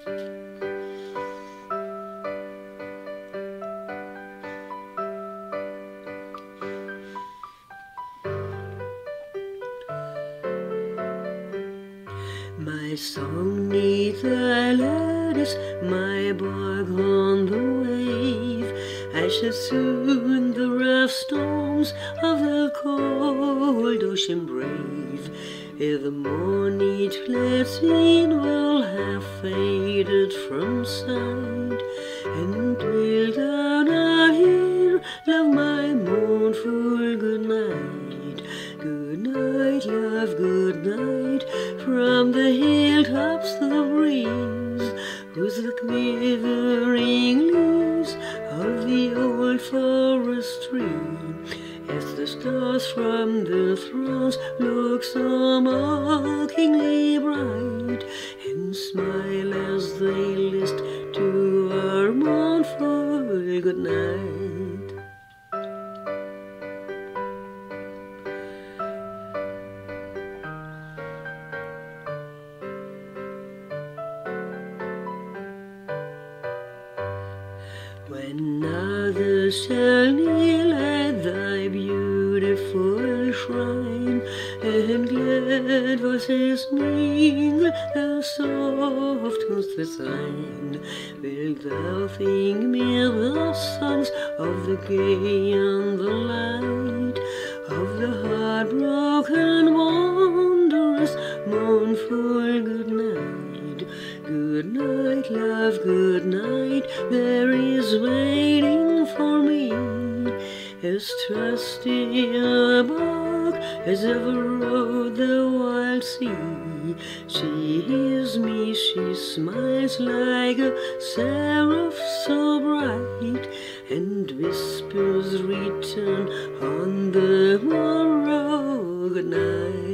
My song neath the lattice, my bark on the wave, I shall soon the rough storms of the cold ocean brave. Ere the morn each glad scene will have faded from sight, and will thou not hear, love, my mournful good night? Good night, love, good night. From the hilltops the breeze, whose the quivering leaves of the old forest tree, as the stars from the thrones look so mockingly bright, and smile as they list to our mournful good night. When others shall kneel at thy beautiful shrine, and glad voices mingle the soft tones with thine, wilt thou think me the sons of the gay and the light, of the heartbroken wanderers, mournful good night? Good night, love, good night. There is waiting for me as trusty a bark as ever rode the wild sea. She hears me, she smiles like a seraph so bright, and whispers return on the morrow, good night.